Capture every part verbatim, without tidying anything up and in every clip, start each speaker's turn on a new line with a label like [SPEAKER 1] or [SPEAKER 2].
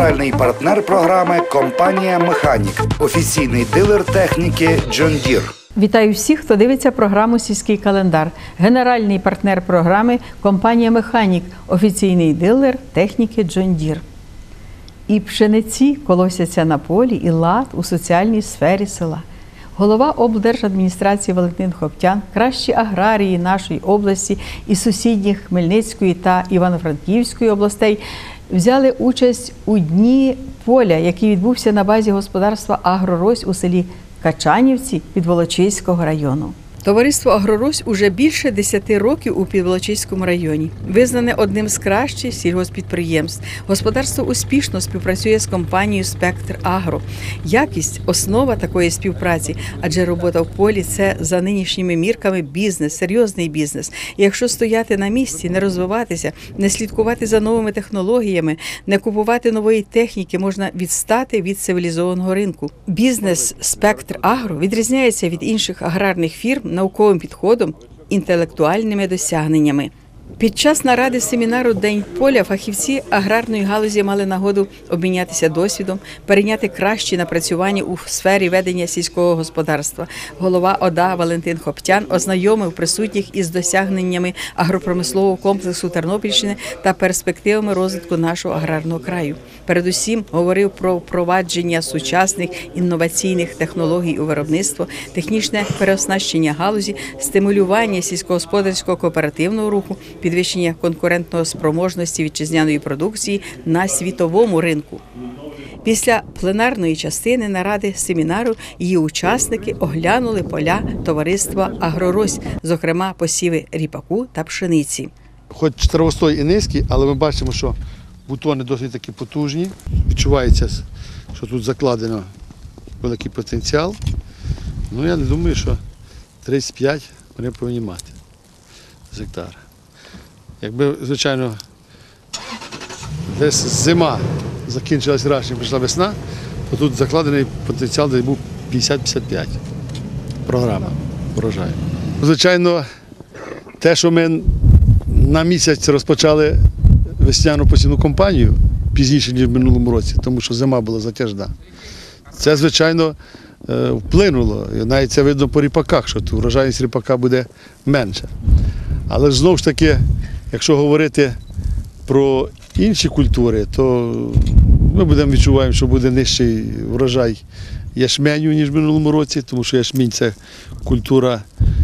[SPEAKER 1] Генеральний партнер програми – компанія «Механік», офіційний дилер техніки «Джон Дір».
[SPEAKER 2] Вітаю всіх, хто дивиться програму «Сільський календар». Генеральний партнер програми – компанія «Механік», офіційний дилер техніки «Джон Дір». І пшениці колосяться на полі, і лад у соціальній сфері села. Голова облдержадміністрації Валентин Хоптян, кращі аграрії нашої області і сусідніх Хмельницької та Івано-Франківської областей взяли участь у Дні поля, який відбувся на базі господарства «Агрорось» у селі Качанівці Підволочиського району. Товариство «Агрорось» уже більше десяти років у Підволочиському районі. Визнане одним з кращих сільгосппідприємств. Господарство успішно співпрацює з компанією «Спектр Агро». Якість – основа такої співпраці, адже робота в полі – це за нинішніми мірками бізнес, серйозний бізнес. І якщо стояти на місці, не розвиватися, не слідкувати за новими технологіями, не купувати нової техніки, можна відстати від цивілізованого ринку. Бізнес «Спектр Агро» відрізняється від інших аграрних фірм науковим підходом, інтелектуальними досягненнями. Під час наради семінару «День поля» фахівці аграрної галузі мали нагоду обмінятися досвідом, перейняти кращі напрацювання у сфері ведення сільського господарства. Голова ОДА Валентин Хоптян ознайомив присутніх із досягненнями агропромислового комплексу Тернопільщини та перспективами розвитку нашого аграрного краю. Передусім говорив про впровадження сучасних інноваційних технологій у виробництво, технічне переоснащення галузі, стимулювання сільськогосподарського кооперативного руху, підвищення конкурентної спроможності вітчизняної продукції на світовому ринку. Після пленарної частини наради семінару її учасники оглянули поля товариства «Агрорось», зокрема посіви ріпаку та пшениці.
[SPEAKER 3] Хоч травостой і низький, але ми бачимо, що бутони досить такі потужні. Відчувається, що тут закладено великий потенціал. Ну, я не думаю, що тридцять п'ять вони повинні мати з гектара. Якби, звичайно, десь зима закінчилась раніше, прийшла весна, то тут закладений потенціал десь був п'ятдесят - п'ятдесят п'ять програма урожаю. Звичайно, те, що ми на місяць розпочали весняну посівну кампанію пізніше, ніж в минулому році, тому що зима була затяжна, це, звичайно, вплинуло. І навіть це видно по ріпаках, що врожайність ріпака буде менша. Але ж знову ж таки, якщо говорити про інші культури, то ми будемо відчуваємо, що буде нижчий врожай ячменю, ніж в минулому році, тому що ячмінь – це культура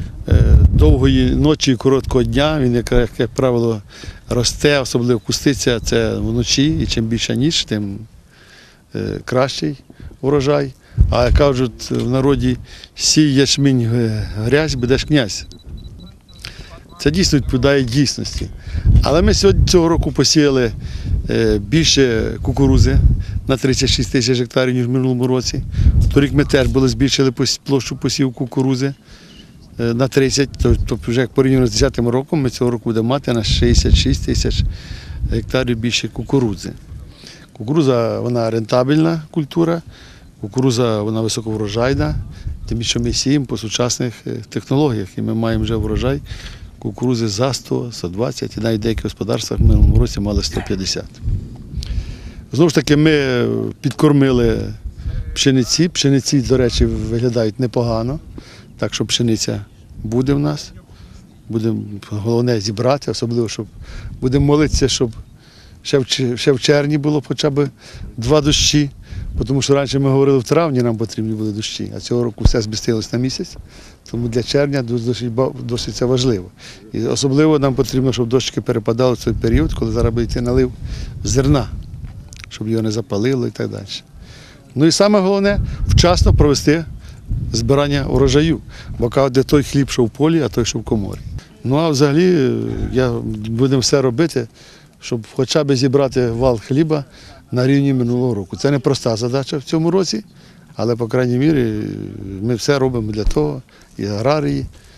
[SPEAKER 3] довгої ночі і короткого дня. Він, як, як правило, росте, особливо кустиця, це вночі, і чим більша ніч, тим кращий врожай. А як кажуть в народі, сій ячмінь грязь, будеш князь. Це дійсно відповідає дійсності. Але ми сьогодні цього року посіяли більше кукурудзи на тридцять шість тисяч гектарів, ніж в минулому році. Торік ми теж були збільшили площу посіву кукурудзи на тридцять, тобто вже як порівняно з десятим роком, ми цього року будемо мати на шістдесят шість тисяч гектарів більше кукурудзи. Кукурудза, вона рентабельна культура, кукурудза, вона високоврожайна, тим більше ми сіємо по сучасних технологіях, і ми маємо вже врожай кукурудзи за сто - сто двадцять, і навіть деякі господарства в минулому році мали сто п'ятдесят. Знову ж таки, ми підкормили пшениці. Пшениці, до речі, виглядають непогано, так що пшениця буде в нас. Будемо, головне, зібрати, особливо, щоб будемо молитися, щоб ще в, ще в червні було хоча б два дощі, тому що раніше ми говорили, в травні нам потрібні були дощі, а цього року все змістилось на місяць, тому для червня досить, досить це важливо. І особливо нам потрібно, щоб дощики перепадали в цей період, коли зараз буде йти налив зерна, щоб його не запалило і так далі. Ну і саме головне – вчасно провести збирання урожаю, бо кажуть, де той хліб, що в полі, а той, що в коморі. Ну а взагалі я, будемо все робити, щоб хоча б зібрати вал хліба на рівні минулого року. Це не проста задача в цьому році, але, по крайній мірі, ми все робимо для того, і аграрії,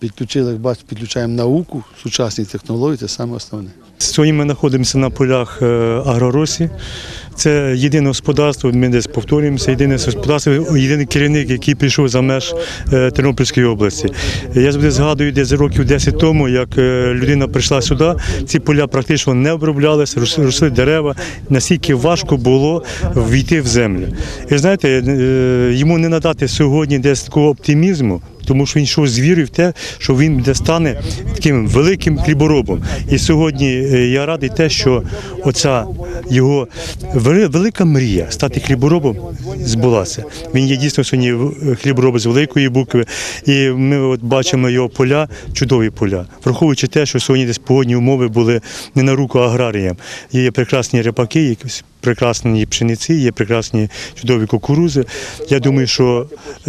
[SPEAKER 3] підключили, як бачите, підключаємо науку, сучасні технології, це саме основне.
[SPEAKER 4] Сьогодні ми знаходимося на полях Агроросі. Це єдине господарство, ми десь повторюємося, єдине господарство, єдиний керівник, який прийшов за меж Тернопільської області. Я завжди згадую, десь років десять тому, як людина прийшла сюди, ці поля практично не оброблялися, росли дерева, настільки важко було війти в землю. І знаєте, йому не надати сьогодні десь такого оптимізму, тому що він йшов з вірою в те, що він де стане таким великим хліборобом. І сьогодні я радий те, що оця його велика мрія стати хліборобом збулася. Він є дійсно сьогодні хліборобом з великої букви. І ми от бачимо його поля, чудові поля. Враховуючи те, що сьогодні десь погодні умови були не на руку аграріям. Є прекрасні ріпаки, якісь прекрасні пшениці, є прекрасні чудові кукурузи. Я думаю, що е,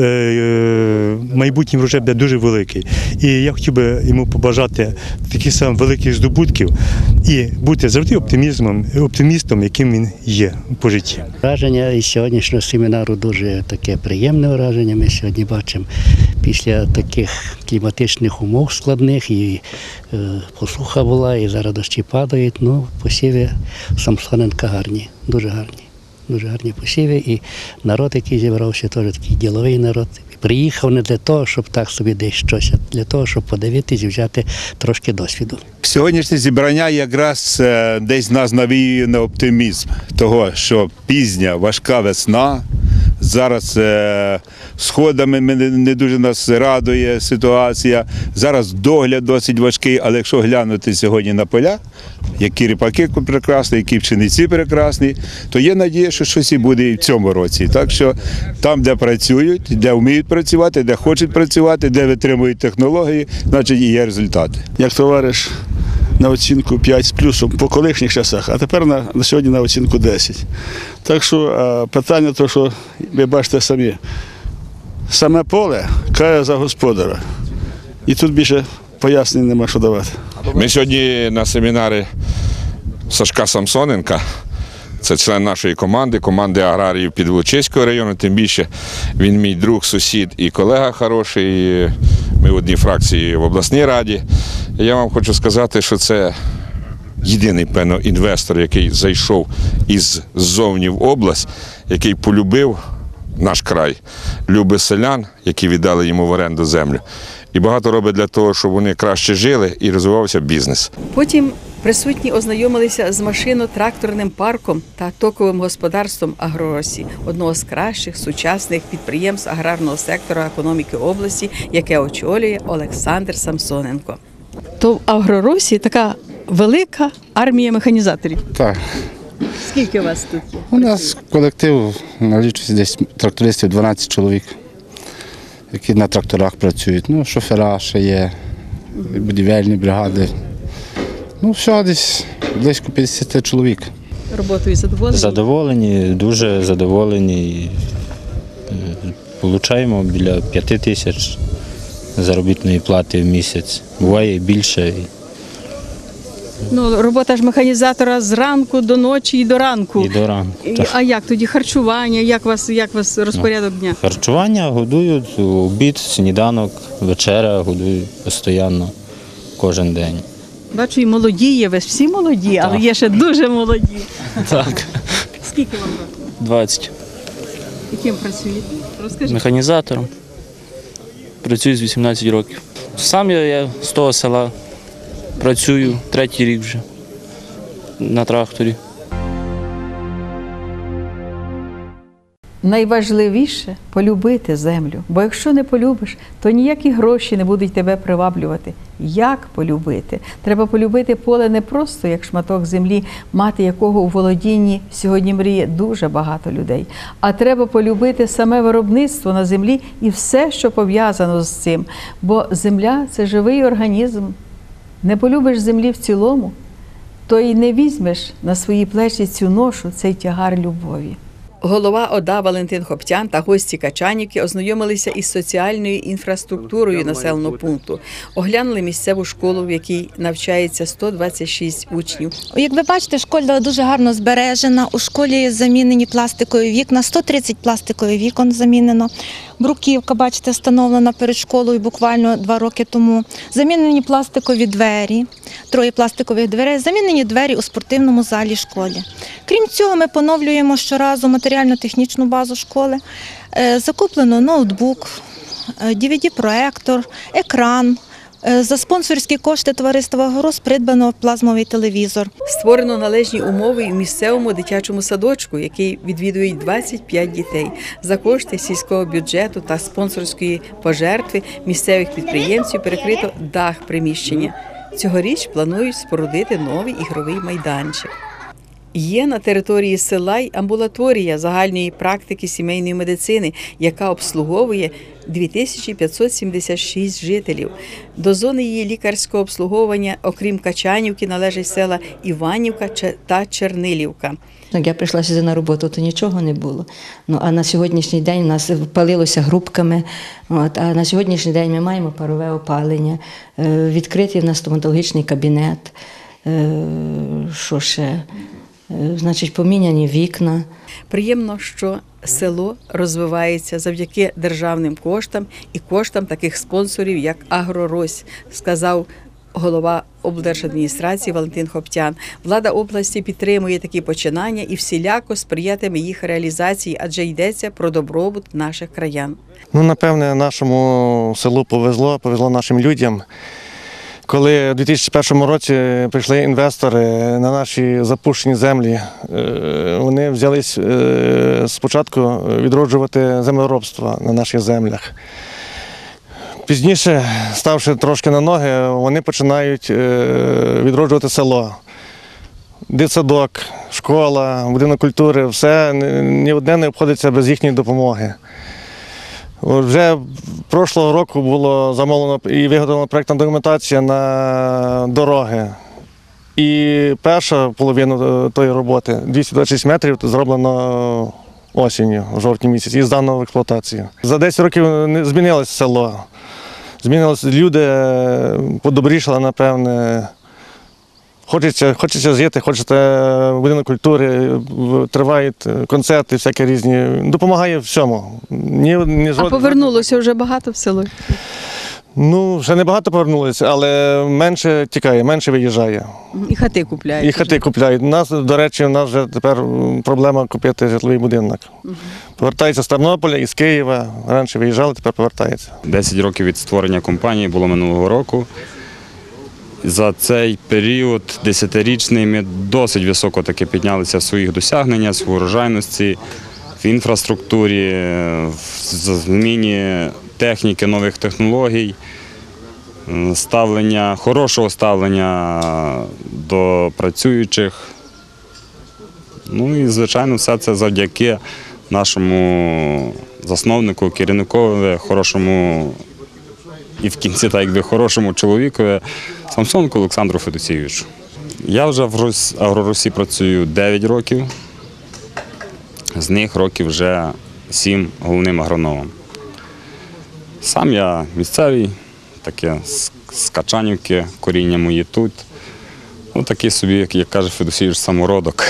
[SPEAKER 4] е, майбутній врожай буде дуже великий. І я хотів би йому побажати таких самих великих здобутків і бути завжди оптимізмом, оптимістом, яким він є по житті.
[SPEAKER 5] Враження із сьогоднішнього семінару дуже таке приємне враження. Ми сьогодні бачимо після таких кліматичних умов складних, і е, посуха була, і зараз дощі падають. Ну, посіви Самсоненка гарні, дуже гарні. Дуже гарні посіви, і народ, який зібрався, теж такий діловий народ. Приїхав не для того, щоб так собі десь щось, а для того, щоб подивитись і взяти трошки досвіду.
[SPEAKER 6] Сьогоднішнє зібрання якраз десь нас навіює на оптимізм того, що пізня, важка весна, зараз е, сходами не дуже нас радує ситуація, зараз догляд досить важкий, але якщо глянути сьогодні на поля, які ріпаки прекрасні, які пшениці прекрасні, то є надія, що щось і буде і в цьому році. Так що там, де працюють, де вміють працювати, де хочуть працювати, де витримують технології, значить і є результати.
[SPEAKER 3] Як товариш на оцінку п'ять з плюсом по колишніх часах, а тепер на, на сьогодні на оцінку десять. Так що а, питання, то, що ви бачите самі, саме поле кає за господара. І тут більше пояснень нема що давати.
[SPEAKER 7] Ми сьогодні на семінарі Сашка Самсоненка, це член нашої команди, команди аграріїв Підволочиського району, тим більше він мій друг, сусід і колега хороший, ми в одній фракції в обласній раді. Я вам хочу сказати, що це єдиний, певно, інвестор, який зайшов іззовні в область, який полюбив наш край, любить селян, які віддали йому в оренду землю. І багато робить для того, щоб вони краще жили і розвивався бізнес.
[SPEAKER 2] Потім присутні ознайомилися з машино-тракторним парком та токовим господарством Агроросі, одного з кращих сучасних підприємств аграрного сектора економіки області, яке очолює Олександр Самсоненко. То в Агроросі така велика армія механізаторів.
[SPEAKER 8] Так.
[SPEAKER 2] Скільки у вас тут є?
[SPEAKER 8] У нас колектив налічується десь трактористів дванадцять чоловік, які на тракторах працюють. Ну, шофера ще є, будівельні бригади. Ну, все, десь близько п'ятдесят чоловік.
[SPEAKER 2] Роботою задоволені?
[SPEAKER 9] Задоволені, дуже задоволені. Получаємо біля п'яти тисяч заробітної плати в місяць. Буває і більше.
[SPEAKER 2] Ну, робота ж механізатора з ранку до ночі і до ранку.
[SPEAKER 9] І до ранку.
[SPEAKER 2] І, а як тоді харчування, як вас, як вас розпорядок дня?
[SPEAKER 9] Харчування годують, обід, сніданок, вечеря годують постійно, кожен день.
[SPEAKER 2] Бачу, і молоді є, ви всі молоді, але є ще дуже молоді.
[SPEAKER 10] Так.
[SPEAKER 2] Скільки вам років?
[SPEAKER 10] двадцять.
[SPEAKER 2] І ким працюєте? Розкажіть.
[SPEAKER 10] Механізатором. Працюю з вісімнадцяти років. Сам я, я з того села працюю третій рік вже на тракторі.
[SPEAKER 2] Найважливіше – полюбити землю. Бо якщо не полюбиш, то ніякі гроші не будуть тебе приваблювати. Як полюбити? Треба полюбити поле не просто як шматок землі, мати якого у володінні сьогодні мріє дуже багато людей. А треба полюбити саме виробництво на землі і все, що пов'язано з цим. Бо земля – це живий організм. Не полюбиш землі в цілому, то й не візьмеш на свої плечі цю ношу, цей тягар любові. Голова ОДА Валентин Хоптян та гості Качанівки ознайомилися із соціальною інфраструктурою населеного пункту. Оглянули місцеву школу, в якій навчається сто двадцять шість учнів.
[SPEAKER 11] Як ви бачите, школа дуже гарно збережена. У школі замінені пластикові вікна, сто тридцять пластикових вікон замінено. Бруківка, бачите, встановлена перед школою буквально два роки тому. Замінені пластикові двері, троє пластикових дверей, замінені двері у спортивному залі школи. Крім цього, ми поновлюємо щоразу матеріально-технічну базу школи. Закуплено ноутбук, ді ві ді-проектор, екран. За спонсорські кошти товариства «Агрос» придбано плазмовий телевізор.
[SPEAKER 2] Створено належні умови і в місцевому дитячому садочку, який відвідують двадцять п'ять дітей. За кошти сільського бюджету та спонсорської пожертви місцевих підприємців перекрито дах приміщення. Цьогоріч планують спорудити новий ігровий майданчик. Є на території села й амбулаторія загальної практики сімейної медицини, яка обслуговує дві тисячі п'ятсот сімдесят шість жителів. До зони її лікарського обслуговування, окрім Качанівки, належать села Іванівка та Чернилівка.
[SPEAKER 12] Як я прийшла сюди на роботу, то нічого не було. Ну, а на сьогоднішній день у нас палилося грубками. От, а на сьогоднішній день ми маємо парове опалення, е, відкритий в нас стоматологічний кабінет. Е, що ще? Значить, поміняні вікна.
[SPEAKER 2] Приємно, що село розвивається завдяки державним коштам і коштам таких спонсорів, як «Агрорось», сказав голова облдержадміністрації Валентин Хоптян. Влада області підтримує такі починання і всіляко сприятиме їх реалізації, адже йдеться про добробут наших краян.
[SPEAKER 13] Ну, напевне, нашому селу повезло, повезло нашим людям. Коли у дві тисячі першому році прийшли інвестори на наші запущені землі, вони взялись спочатку відроджувати землеробство на наших землях. Пізніше, ставши трошки на ноги, вони починають відроджувати село. Дитсадок, школа, будинок культури – все, ні одне не обходиться без їхньої допомоги. Вже прошлого року було замовлено і виготовлена проєктна документація на дороги. І перша половина тої роботи, двісті двадцять шість метрів, зроблено осінню, в жовтні місяці, і здано в експлуатацію. За десять років змінилось село. Змінилися люди, подобрішали, напевне. Хочеться, хочеться жити, хочеться будинок культури, тривають концерти, всякі різні. Допомагає всьому. Ні, ні
[SPEAKER 2] а повернулося вже багато в село?
[SPEAKER 13] Ну, ще не багато повернулося, але менше тікає, менше виїжджає.
[SPEAKER 2] І хати купляють?
[SPEAKER 13] І хати купляють. У нас, до речі, у нас вже тепер проблема купити житловий будинок. Угу. Повертаються з Тернополя, із Києва. Раніше виїжджали, тепер повертаються.
[SPEAKER 14] десять років від створення компанії було минулого року. За цей період десятирічний ми досить високо таки піднялися в своїх досягненнях, в урожайності, в інфраструктурі, в зміні техніки, нових технологій, ставлення, хорошого ставлення до працюючих. Ну і, звичайно, все це завдяки нашому засновнику, керівникові, хорошому і в кінці, так якби, хорошому чоловікові, Самсоненку Олександру Федосійовичу. Я вже в Агроросі працюю дев'ять років, з них років вже сім головним агрономом. Сам я місцевий, таке з Качанівки, коріння мої тут. Ну, такий собі, як каже Федосійович, самородок.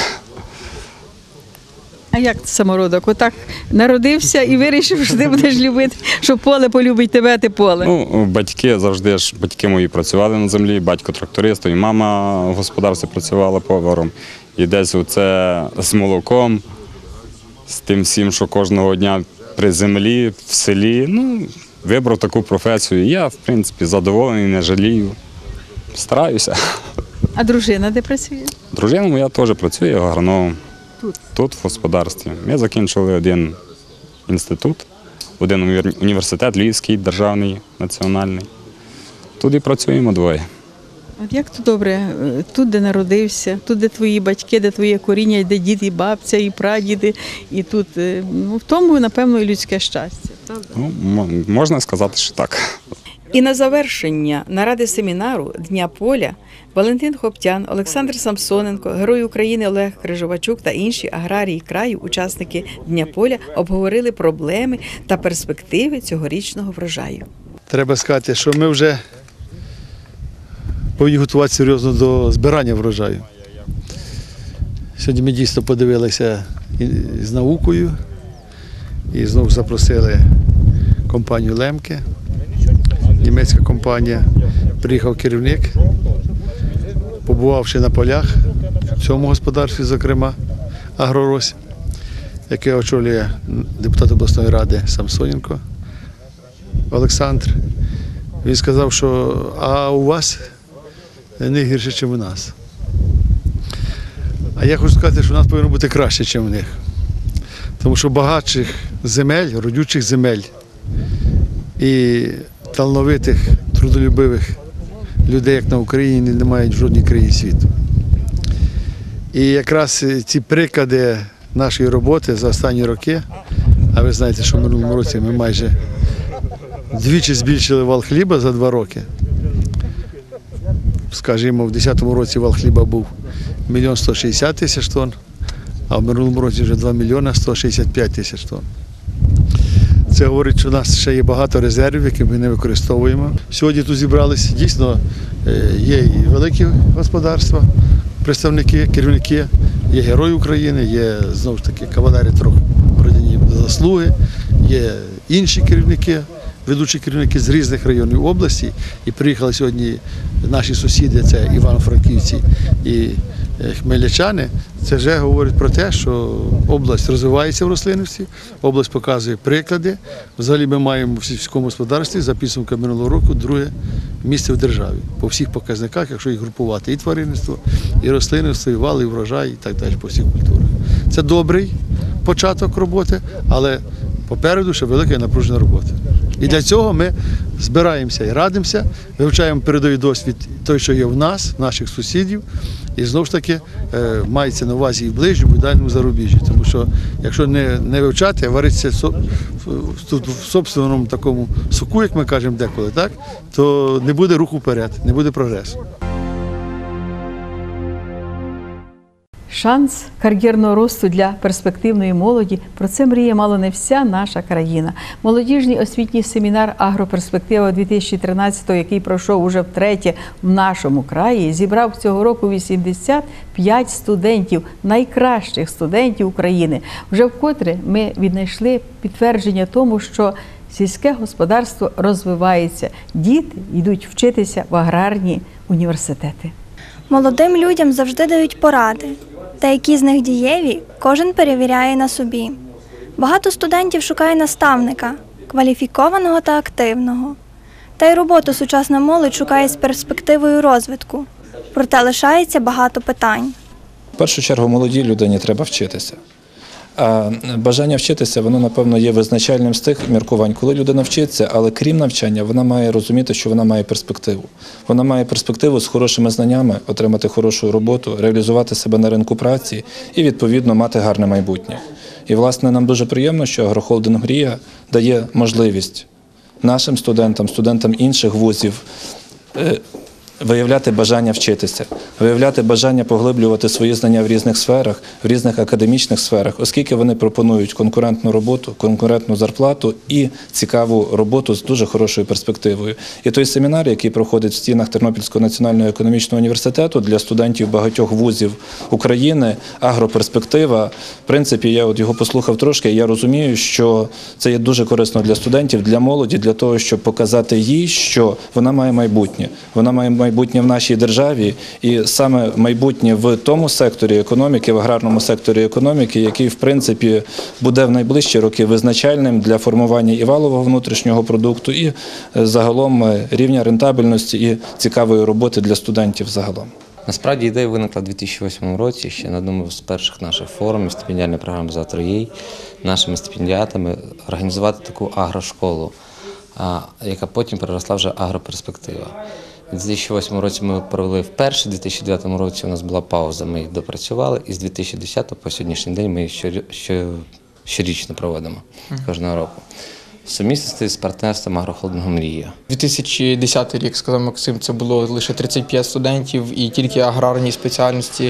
[SPEAKER 2] А як самородок? Отак народився і вирішив, що ти будеш любити, що поле полюбить тебе, а ти поле?
[SPEAKER 14] Ну, батьки завжди ж, батьки мої працювали на землі, батько тракторист, і мама в господарстві працювала поваром. І десь оце з молоком, з тим всім, що кожного дня при землі, в селі, ну, вибрав таку професію. Я, в принципі, задоволений, не жалію, стараюся.
[SPEAKER 2] А дружина де працює?
[SPEAKER 14] Дружина моя теж працює агрономом. Тут? Тут, в господарстві. Ми закінчили один інститут, один університет Львівський, державний, національний. Тут і працюємо двоє.
[SPEAKER 2] От як тут добре, тут, де народився, тут, де твої батьки, де твоє коріння, де дід і бабця, і прадіди, і тут, ну, в тому, напевно, і людське щастя, правда?
[SPEAKER 14] Ну, можна сказати, що так.
[SPEAKER 2] І на завершення наради семінару Дня поля Валентин Хоптян, Олександр Самсоненко, Герой України Олег Крижовачук та інші аграрії краю, учасники Дня поля, обговорили проблеми та перспективи цьогорічного врожаю.
[SPEAKER 3] Треба сказати, що ми вже повинні готуватися серйозно до збирання врожаю. Сьогодні ми дійсно подивилися з наукою і знову запросили компанію «Лемке», німецька компанія. Приїхав керівник, побувавши на полях, в цьому господарстві, зокрема, «Агрорось», яке очолює депутат обласної ради Самсоненко Олександр. Він сказав, що а у вас не гірше, ніж у нас. А я хочу сказати, що у нас повинно бути краще, ніж у них. Тому що багатших земель, родючих земель і талановитих, трудолюбивих людей, як на Україні, немає в жодній країні світу. І якраз ці приклади нашої роботи за останні роки, а ви знаєте, що в минулому році ми майже двічі збільшили вал хліба за два роки. Скажімо, в дві тисячі десятому році вал хліба був мільйон сто шістдесят тисяч тонн, а в минулому році вже два мільйони сто шістдесят п'ять тисяч тонн. Це говорить, що у нас ще є багато резервів, які ми не використовуємо. Сьогодні тут зібралися, дійсно, є і великі господарства, представники, керівники, є Герої України, є, знову ж таки, кавалери трьох орденів заслуги, є інші керівники, ведучі керівники з різних районів області. І приїхали сьогодні наші сусіди, це івано-франківці і хмельничани. Це вже говорить про те, що область розвивається в рослинництві, область показує приклади. Взагалі ми маємо в сільському господарстві за підсумками минулого року друге місце в державі по всіх показниках, якщо їх групувати, і тваринництво, і рослинництво, і вал, і врожай, і так далі по всіх культурах. Це добрий початок роботи, але попереду ще велика і напружена робота. І для цього ми збираємося і радимося, вивчаємо передовий досвід той, що є в нас, наших сусідів, і знову ж таки мається на увазі і в ближньому, і в дальньому зарубіжжі. Тому що якщо не, не вивчати, а варитися тут в собственному такому соку, як ми кажемо деколи, так, то не буде руху вперед, не буде прогресу.
[SPEAKER 2] Шанс кар'єрного росту для перспективної молоді – про це мріє мало не вся наша країна. Молодіжний освітній семінар «Агроперспектива дві тисячі тринадцятого», який пройшов уже втретє в нашому краї, зібрав цього року вісімдесят п'ять студентів, найкращих студентів України. Вже вкотре ми віднайшли підтвердження тому, що сільське господарство розвивається, діти йдуть вчитися в аграрні університети.
[SPEAKER 15] Молодим людям завжди дають поради, та які з них дієві, кожен перевіряє на собі. Багато студентів шукає наставника, кваліфікованого та активного. Та й роботу сучасна молодь шукає з перспективою розвитку. Проте лишається багато питань.
[SPEAKER 16] В першу чергу молодій людині треба вчитися. А бажання вчитися, воно, напевно, є визначальним з тих міркувань, коли людина вчиться, але крім навчання, вона має розуміти, що вона має перспективу. Вона має перспективу з хорошими знаннями, отримати хорошу роботу, реалізувати себе на ринку праці і, відповідно, мати гарне майбутнє. І, власне, нам дуже приємно, що агрохолдинг «Мрія» дає можливість нашим студентам, студентам інших вузів виявляти бажання вчитися, виявляти бажання поглиблювати свої знання в різних сферах, в різних академічних сферах, оскільки вони пропонують конкурентну роботу, конкурентну зарплату і цікаву роботу з дуже хорошою перспективою. І той семінар, який проходить в стінах Тернопільського національного економічного університету для студентів багатьох вузів України, «Агроперспектива», в принципі, я от його послухав трошки, і я розумію, що це є дуже корисно для студентів, для молоді, для того, щоб показати їй, що вона має майбутнє. Вона має майбутнє в нашій державі, і саме майбутнє в тому секторі економіки, в аграрному секторі економіки, який, в принципі, буде в найближчі роки визначальним для формування і валового внутрішнього продукту, і загалом рівня рентабельності і цікавої роботи для студентів загалом.
[SPEAKER 17] Насправді ідея виникла у дві тисячі восьмому році, ще на одному з перших наших форумів стипендіальної програми «Завтра єй» нашими стипендіатами організувати таку агрошколу, яка потім переросла вже «Агроперспектива». У дві тисячі восьмому році ми провели вперше, у дві тисячі дев'ятому році у нас була пауза, ми їх допрацювали, і з дві тисячі десятого по сьогоднішній день ми їх щорічно проводимо кожного року. в сумісності з партнерством агрохолдингу «Мрія».
[SPEAKER 18] дві тисячі десятий рік, сказав Максим, це було лише тридцять п'ять студентів і тільки аграрні спеціальності.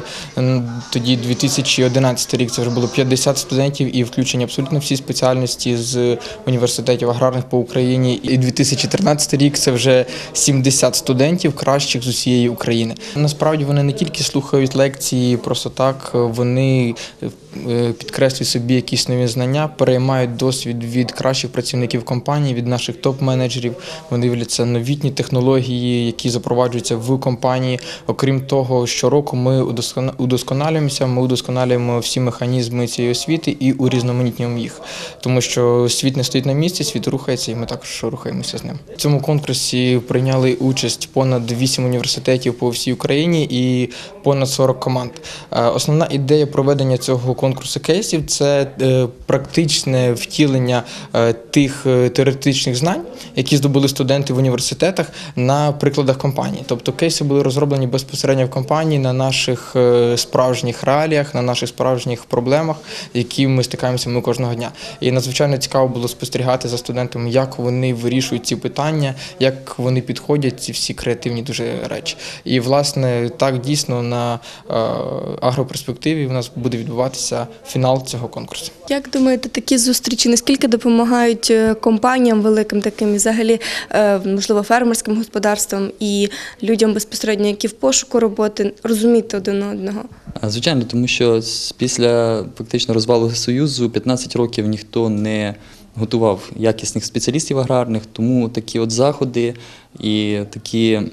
[SPEAKER 18] Тоді дві тисячі одинадцятий рік це вже було п'ятдесят студентів і включені абсолютно всі спеціальності з університетів аграрних по Україні. І дві тисячі тринадцятий рік це вже сімдесят студентів кращих з усієї України. Насправді вони не тільки слухають лекції просто так, вони підкреслюють собі якісь нові знання, переймають досвід від кращих працівників компанії, від наших топ-менеджерів. Вони дивляться новітні технології, які запроваджуються в компанії. Окрім того, щороку ми удосконалюємося, ми удосконалюємо всі механізми цієї освіти і урізноманітнюємо їх. Тому що світ не стоїть на місці, світ рухається, і ми також рухаємося з ним. В цьому конкурсі прийняли участь понад вісім університетів по всій Україні і понад сорок команд. Основна ідея проведення цього конкурсу кейсів – це практичне втілення тих теоретичних знань, які здобули студенти в університетах на прикладах компанії. Тобто кейси були розроблені безпосередньо в компанії на наших справжніх реаліях, на наших справжніх проблемах, які ми стикаємося ми кожного дня. І надзвичайно цікаво було спостерігати за студентами, як вони вирішують ці питання, як вони підходять ці всі креативні дуже речі. І, власне, так дійсно на агроперспективі у нас буде відбуватися фінал цього конкурсу.
[SPEAKER 19] Як думаєте, такі зустрічі наскільки допомагають компаніям великим таким і взагалі, можливо, фермерським господарствам і людям безпосередньо, які в пошуку роботи, розуміти один одного?
[SPEAKER 20] Звичайно, тому що після фактично розвалу Союзу п'ятнадцять років ніхто не готував якісних спеціалістів аграрних, тому такі от заходи і такі е,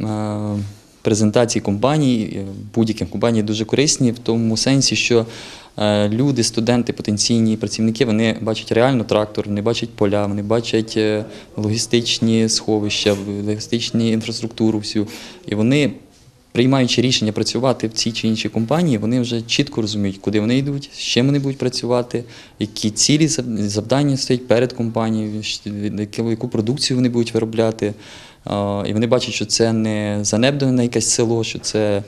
[SPEAKER 20] презентації компаній, будь-яких компаній дуже корисні в тому сенсі, що е, люди, студенти, потенційні працівники, вони бачать реально трактор, вони бачать поля, вони бачать логістичні сховища, логістичну інфраструктуру всю, і вони, приймаючи рішення працювати в цій чи іншій компанії, вони вже чітко розуміють, куди вони йдуть, з чим вони будуть працювати, які цілі, завдання стоять перед компанією, яку продукцію вони будуть виробляти. І вони бачать, що це не занедбане якесь село, що це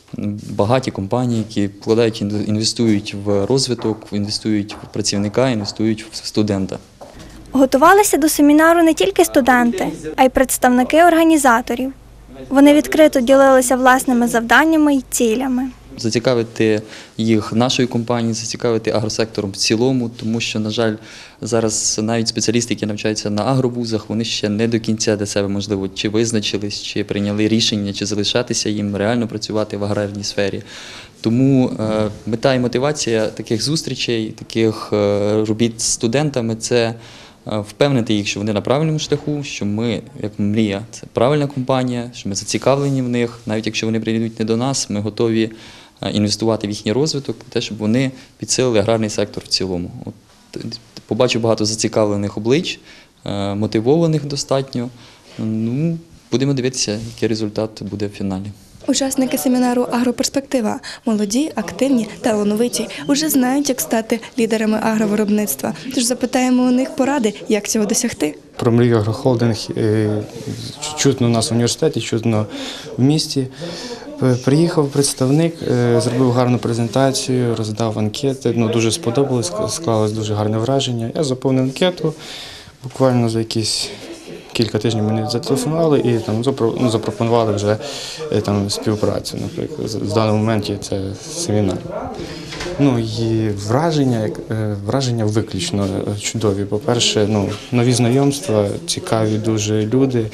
[SPEAKER 20] багаті компанії, які вкладають, інвестують в розвиток, інвестують в працівника, інвестують в студента.
[SPEAKER 15] Готувалися до семінару не тільки студенти, а й представники організаторів. Вони відкрито ділилися власними завданнями й цілями.
[SPEAKER 20] Зацікавити їх нашою компанією, зацікавити агросектором в цілому, тому що, на жаль, зараз навіть спеціалісти, які навчаються на агровузах, вони ще не до кінця для себе, можливо, чи визначились, чи прийняли рішення, чи залишатися їм реально працювати в аграрній сфері. Тому е, мета і мотивація таких зустрічей, таких е, робіт з студентами – це впевнити їх, що вони на правильному шляху, що ми, як «Мрія», це правильна компанія, що ми зацікавлені в них, навіть якщо вони прийдуть не до нас, ми готові інвестувати в їхній розвиток, те, щоб вони підсилили аграрний сектор в цілому. От, побачу багато зацікавлених облич, мотивованих достатньо. Ну, будемо дивитися, який результат буде в фіналі.
[SPEAKER 19] Учасники семінару «Агроперспектива» молоді, активні, талановиті, уже знають, як стати лідерами агровиробництва. Тож запитаємо у них поради, як цього досягти.
[SPEAKER 21] Про «Мрію Агрохолдинг» чутно у нас в університеті, чутно в місті. Приїхав представник, зробив гарну презентацію, роздав анкети, ну, дуже сподобалось, склалось дуже гарне враження. Я заповнив анкету, буквально за якісь кілька тижнів мене зателефонували і там ну, запропонували вже там співпрацю, наприклад. В даному моменті це семінар. Ну і враження, враження виключно чудові. По-перше, ну, нові знайомства, цікаві дуже люди.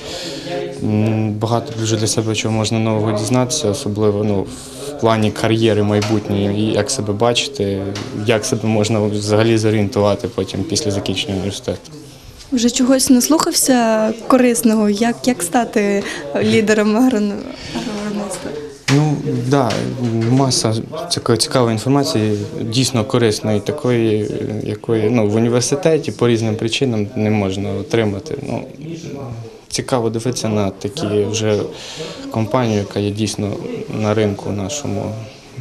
[SPEAKER 21] Багато дуже для себе чого можна нового дізнатися, особливо ну, в плані кар'єри майбутньої, і як себе бачити, як себе можна взагалі зорієнтувати потім після закінчення університету.
[SPEAKER 19] Вже чогось наслухався корисного, як, як стати лідером агровиробництва?
[SPEAKER 21] Ну, так, да, маса цікавої інформації, дійсно корисної, такої, якої ну, в університеті по різним причинам не можна отримати. Ну, цікаво дивитися на такі вже компанію, яка є дійсно на ринку нашому,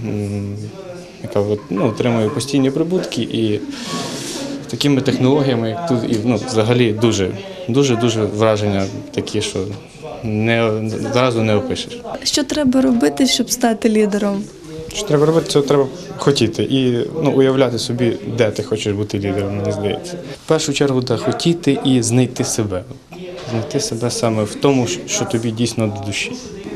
[SPEAKER 21] яка ну, отримує постійні прибутки і такими технологіями, як тут, і ну, взагалі дуже, дуже, дуже враження такі, що не, зразу не опишеш.
[SPEAKER 19] Що треба робити, щоб стати лідером?
[SPEAKER 21] Що треба робити, це треба хотіти і ну, уявляти собі, де ти хочеш бути лідером, мені здається. В першу чергу, да, хотіти і знайти себе. Знайти себе саме в тому, що тобі дійсно до душі.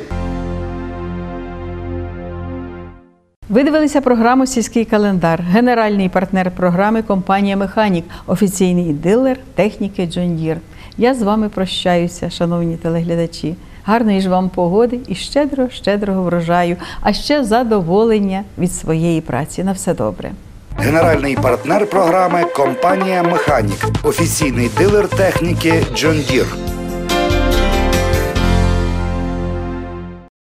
[SPEAKER 2] Ви дивилися програму «Сільський календар». Генеральний партнер програми – компанія «Механік», офіційний дилер техніки «Джон Дір». Я з вами прощаюся, шановні телеглядачі. Гарної ж вам погоди і щедро-щедрого врожаю, а ще задоволення від своєї праці. На все добре.
[SPEAKER 1] Генеральний партнер програми – компанія «Механік», офіційний дилер техніки «Джон Дір».